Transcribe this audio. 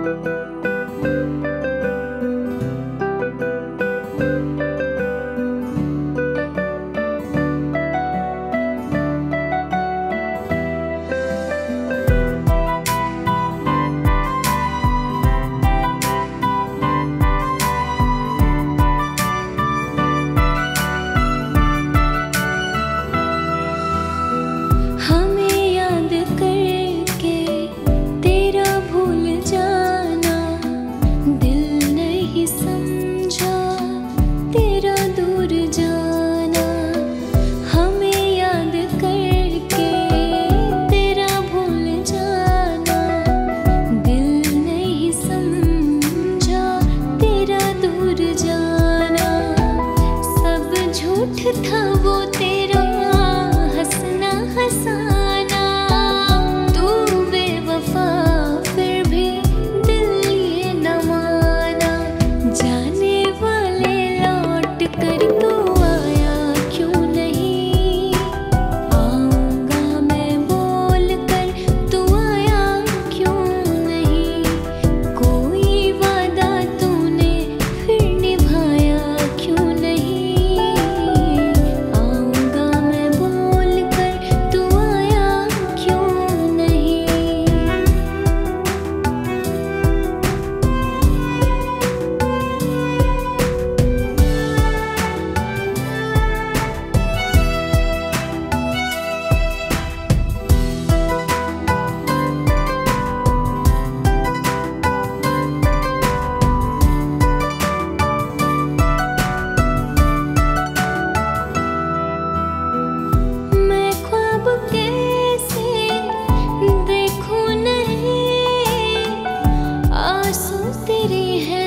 था वो तेरा हंसना हंसाना, तू बेवफा फिर भी दिल ये न माना। जाने वाले लौट कर तू आया क्यों नहीं, आऊंगा मैं बोल कर तू आया क्यों नहीं। कोई वादा तूने फिर निभाया क्यों नहीं, तेरी है